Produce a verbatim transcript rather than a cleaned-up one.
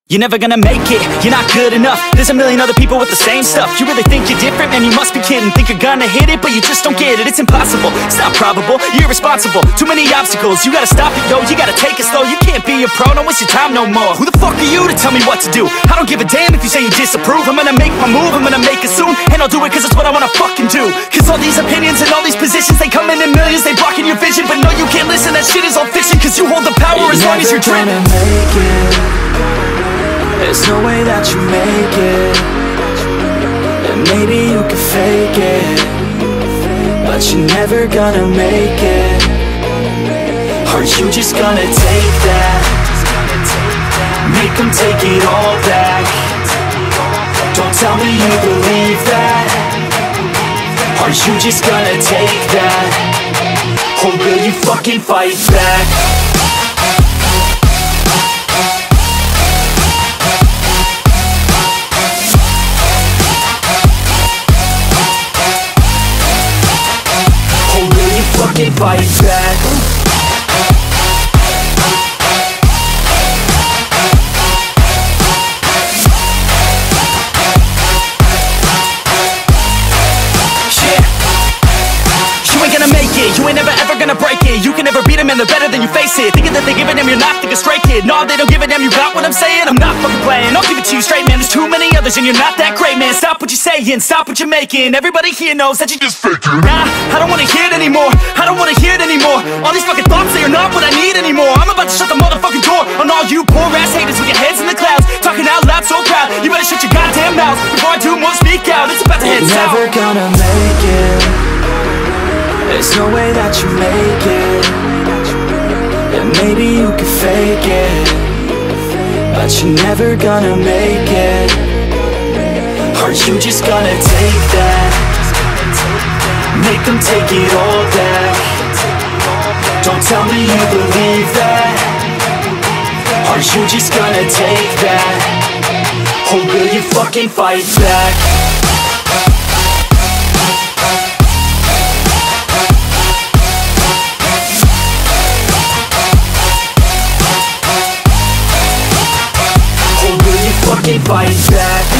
You're never gonna make it, you're not good enough. There's a million other people with the same stuff. You really think you're different? Man, you must be kidding. Think you're gonna hit it, but you just don't get it. It's impossible, it's not probable, you're irresponsible. Too many obstacles, you gotta stop it, yo. You gotta take it slow, you can't be a pro. Don't waste your time no more. Who the fuck are you to tell me what to do? I don't give a damn if you say you disapprove. I'm gonna make my move, I'm gonna make it soon. And I'll do it cause it's what I wanna fucking do. Cause all these opinions and all these positions, they come in in millions, they blocking your vision. But no, you can't listen, that shit is all fiction. Cause you hold the power as long as you're dreaming. There's no way that you make it. And maybe you can fake it, but you're never gonna make it. Are you just gonna take that? Make them take it all back. Don't tell me you believe that. Are you just gonna take that? Or will you fucking fight back? Fucking fight back. You ain't never ever gonna break it. You can never beat them and they're better than you, face it. Thinking that they give a damn, you're not, think a straight kid. No, they don't give a damn, you got what I'm saying? I'm not fucking playing, I'll give it to you straight, man. There's too many others and you're not that great, man. Stop what you're saying, stop what you're making. Everybody here knows that you just faking. Nah, I don't wanna hear it anymore, I don't wanna hear it anymore. All these fucking thoughts, they are not what I need anymore. I'm about to shut the motherfucking door on all you poor ass haters with your heads in the clouds, talking out loud so proud. You better shut your goddamn mouth before I do more, speak out. It's about to head south. You're never gonna make it. There's no way that you make it. And maybe you can fake it, but you're never gonna make it. Are you just gonna take that? Make them take it all back. Don't tell me you believe that. Are you just gonna take that? Or will you fucking fight back? Fucking fight back.